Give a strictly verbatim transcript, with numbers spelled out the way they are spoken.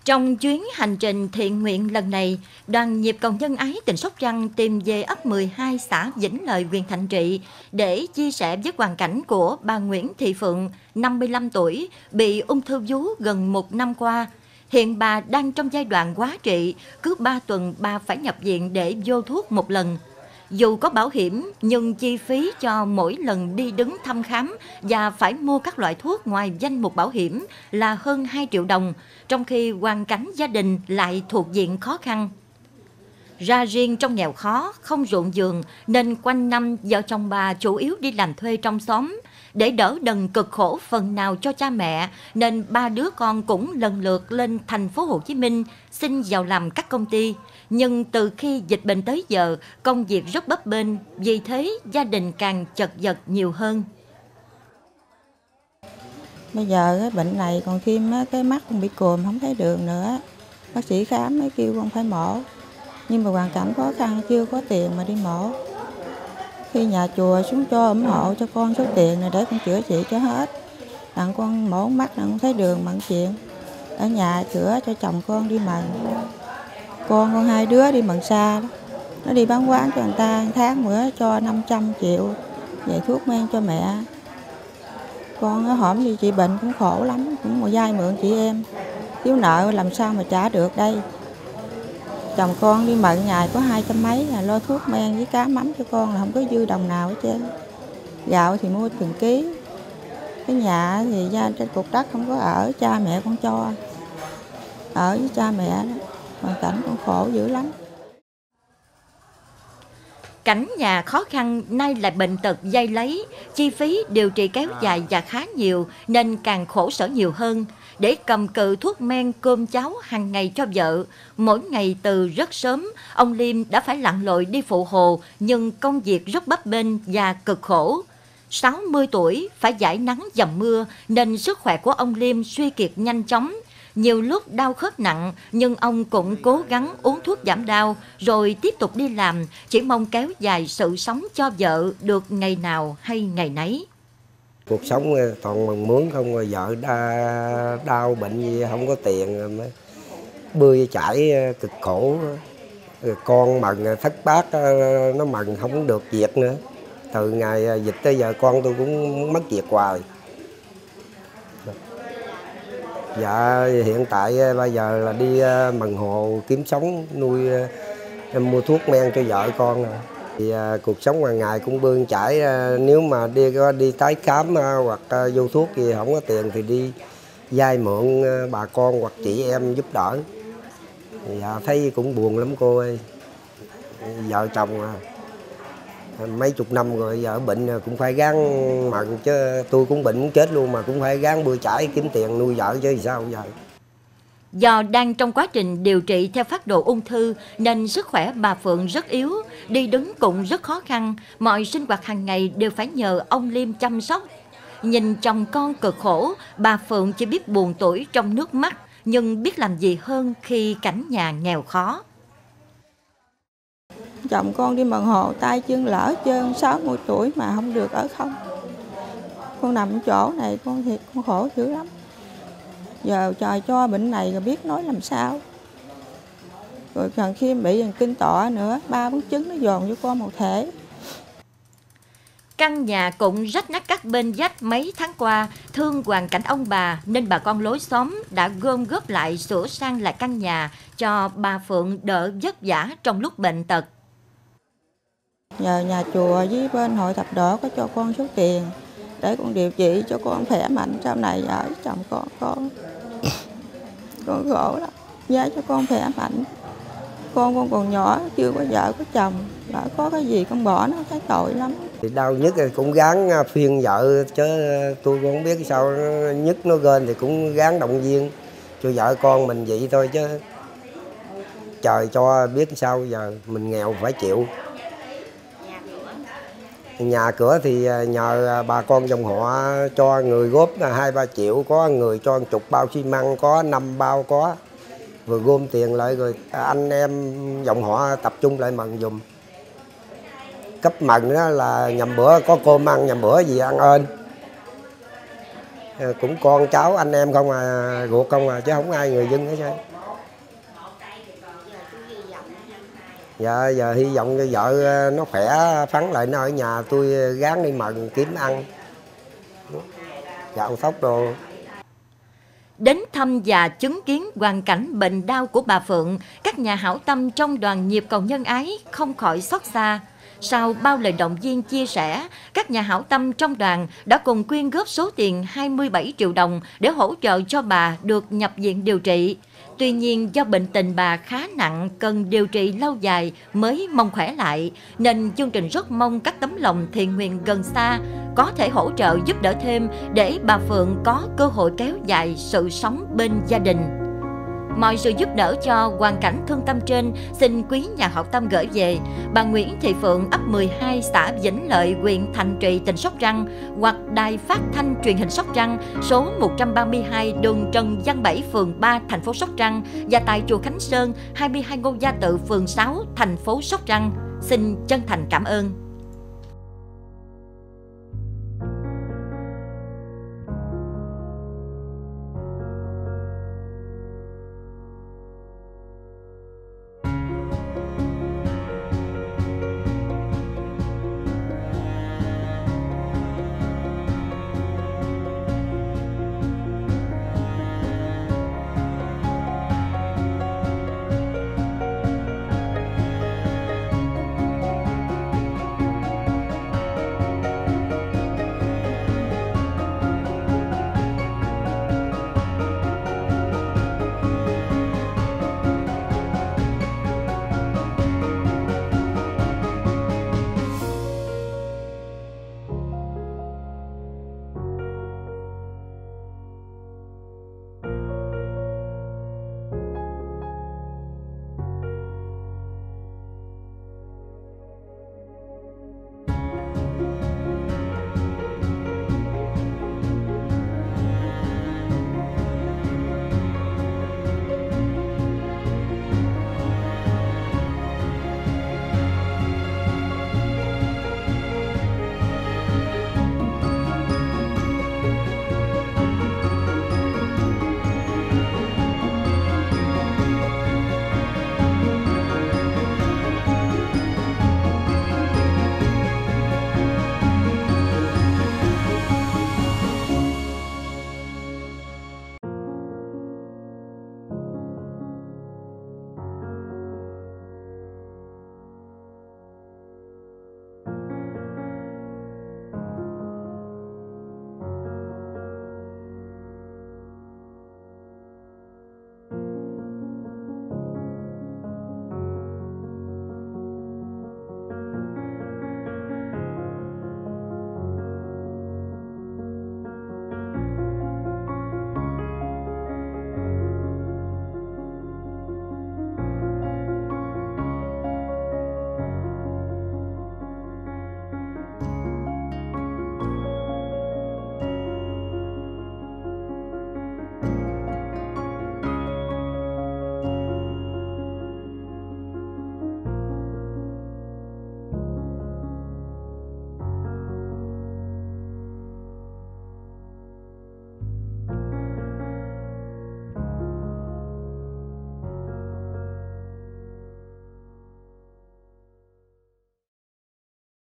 Trong chuyến hành trình thiện nguyện lần này, Đoàn nhịp cầu nhân ái tỉnh Sóc Trăng tìm về ấp mười hai xã Vĩnh Lợi, huyện Thạnh Trị để chia sẻ với hoàn cảnh của bà Nguyễn Thị Phượng, năm mươi lăm tuổi, bị ung thư vú gần một năm qua. Hiện bà đang trong giai đoạn hóa trị, cứ ba tuần bà phải nhập viện để vô thuốc một lần. Dù có bảo hiểm, nhưng chi phí cho mỗi lần đi đứng thăm khám và phải mua các loại thuốc ngoài danh mục bảo hiểm là hơn hai triệu đồng, trong khi hoàn cảnh gia đình lại thuộc diện khó khăn. Ra riêng trong nghèo khó, không ruộng vườn, nên quanh năm vợ chồng bà chủ yếu đi làm thuê trong xóm. Để đỡ đần cực khổ phần nào cho cha mẹ, nên ba đứa con cũng lần lượt lên thành phố Hồ Chí Minh xin vào làm các công ty. Nhưng từ khi dịch bệnh tới giờ, công việc rất bấp bênh, vì thế gia đình càng chật vật nhiều hơn. Bây giờ cái bệnh này còn thêm cái mắt cũng bị còm, không thấy đường nữa. Bác sĩ khám mới kêu con phải mổ. Nhưng mà hoàn cảnh khó khăn, chưa có tiền mà đi mổ. Khi nhà chùa xuống cho ủng hộ cho con số tiền này để con chữa trị cho hết. Đặng con mổ mắt đặng con thấy đường bằng chuyện. Ở nhà chữa cho chồng con đi mần. Con con hai đứa đi mần xa đó. Nó đi bán quán cho người ta, tháng bữa cho năm trăm triệu. Vậy thuốc men cho mẹ. Con nó hổm đi trị bệnh cũng khổ lắm, cũng một vay mượn chị em. Thiếu nợ làm sao mà trả được đây. Chồng con đi mận ngày có hai trăm mấy, là lo thuốc men với cá mắm cho con là không có dư đồng nào hết trơn. Gạo thì mua từng ký. Cái nhà thì ra trên cục đất không có ở, cha mẹ con cho. Ở với cha mẹ đó, hoàn cảnh con khổ dữ lắm. Cảnh nhà khó khăn nay lại bệnh tật dây lấy, chi phí điều trị kéo dài và khá nhiều nên càng khổ sở nhiều hơn. Để cầm cự thuốc men cơm cháo hàng ngày cho vợ, mỗi ngày từ rất sớm, ông Liêm đã phải lặn lội đi phụ hồ, nhưng công việc rất bấp bênh và cực khổ. sáu mươi tuổi, phải giải nắng dầm mưa nên sức khỏe của ông Liêm suy kiệt nhanh chóng. Nhiều lúc đau khớp nặng, nhưng ông cũng cố gắng uống thuốc giảm đau, rồi tiếp tục đi làm, chỉ mong kéo dài sự sống cho vợ được ngày nào hay ngày nấy. Cuộc sống toàn bằng mướn không, rồi vợ đa, đau bệnh gì không có tiền, bơi chải cực khổ. Rồi con mần thất bát, nó mần không được việc nữa. Từ ngày dịch tới giờ con tôi cũng mất việc hoài. Dạ hiện tại bây giờ là đi mần hồ kiếm sống, nuôi em mua thuốc men cho vợ con. Thì à, cuộc sống hàng ngày cũng bươn chải, à, nếu mà đi đi tái khám à, hoặc à, vô thuốc gì không có tiền thì đi vay mượn à, bà con hoặc chị em giúp đỡ. Thì à, thấy cũng buồn lắm cô ơi. Vợ chồng à, mấy chục năm rồi, vợ bệnh cũng phải gắng mận, chứ tôi cũng bệnh muốn chết luôn mà cũng phải gắng bươn chải kiếm tiền nuôi vợ chứ sao giờ. Do đang trong quá trình điều trị theo phác đồ ung thư nên sức khỏe bà Phượng rất yếu, đi đứng cũng rất khó khăn, mọi sinh hoạt hàng ngày đều phải nhờ ông Liêm chăm sóc. Nhìn chồng con cực khổ, bà Phượng chỉ biết buồn tủi trong nước mắt, nhưng biết làm gì hơn khi cảnh nhà nghèo khó. Chồng con đi mần hồ tay chân lỡ chân, sáu mươi tuổi mà không được ở không. Con nằm chỗ này con thiệt con khổ dữ lắm. Giờ trời cho bệnh này rồi biết nói làm sao. Rồi còn khi bị kinh tọa nữa, ba bốn trứng nó dồn vô con một thể. Căn nhà cũng rách nát các bên vách mấy tháng qua, thương hoàn cảnh ông bà nên bà con lối xóm đã gom góp lại sửa sang lại căn nhà cho bà Phượng đỡ vất vả trong lúc bệnh tật. Nhờ nhà chùa với bên hội thập đỏ có cho con số tiền để con điều trị cho con khỏe mạnh sau này ở với chồng con. Con con khổ lắm, giá cho con khỏe mạnh. Con con còn nhỏ, chưa có vợ có chồng, đã có cái gì con bỏ nó thấy tội lắm. Thì đau nhất thì cũng gắng phiên vợ, chứ tôi cũng không biết sao nhất nó gên thì cũng gắng động viên cho vợ con mình vậy thôi, chứ trời cho biết sao giờ, mình nghèo phải chịu. Nhà cửa thì nhờ bà con dòng họ cho người góp hai ba triệu, có người cho một chục bao xi măng, có năm bao có. Vừa gom tiền lại rồi anh em dòng họ tập trung lại mần dùm. Cấp mần đó là nhầm bữa có cơm ăn, nhầm bữa gì ăn ơn. Cũng con cháu anh em không à, ruột không à, chứ không ai người dân hết trơn. Dạ giờ hy vọng cho vợ nó khỏe phắn lại, nó ở nhà tôi gán đi mần kiếm ăn, gạo thóc đồ. Đến thăm và chứng kiến hoàn cảnh bệnh đau của bà Phượng, các nhà hảo tâm trong đoàn nhịp cầu nhân ái không khỏi xót xa. Sau bao lời động viên chia sẻ, các nhà hảo tâm trong đoàn đã cùng quyên góp số tiền hai mươi bảy triệu đồng để hỗ trợ cho bà được nhập viện điều trị. Tuy nhiên do bệnh tình bà khá nặng, cần điều trị lâu dài mới mong khỏe lại, nên chương trình rất mong các tấm lòng thiện nguyện gần xa có thể hỗ trợ giúp đỡ thêm để bà Phượng có cơ hội kéo dài sự sống bên gia đình. Mọi sự giúp đỡ cho hoàn cảnh thương tâm trên xin quý nhà hảo tâm gửi về bà Nguyễn Thị Phượng, ấp mười hai, xã Vĩnh Lợi, huyện Thành Trị, tỉnh Sóc Trăng, hoặc Đài Phát thanh Truyền hình Sóc Trăng, số một trăm ba mươi hai đường Trần Văn Bảy, phường ba, thành phố Sóc Trăng, và tại chùa Khánh Sơn, hai mươi hai Ngô Gia Tự, phường sáu, thành phố Sóc Trăng. Xin chân thành cảm ơn.